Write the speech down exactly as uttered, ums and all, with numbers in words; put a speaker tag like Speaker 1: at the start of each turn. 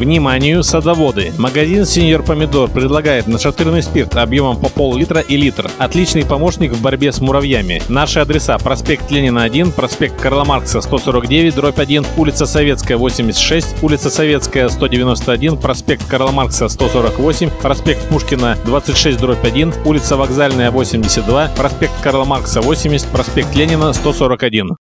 Speaker 1: Вниманию, садоводы! Магазин «Сеньор Помидор» предлагает нашатырный спирт объемом по пол-литра и литр. Отличный помощник в борьбе с муравьями. Наши адреса: проспект Ленина один, проспект Карла Маркса сто сорок девять дробь один, улица Советская восемьдесят шесть, улица Советская сто девяносто один, проспект Карла Маркса сто сорок восемь, проспект Пушкина двадцать шесть дробь один, улица Вокзальная восемьдесят два, проспект Карла Маркса восемьдесят, проспект Ленина сто сорок один.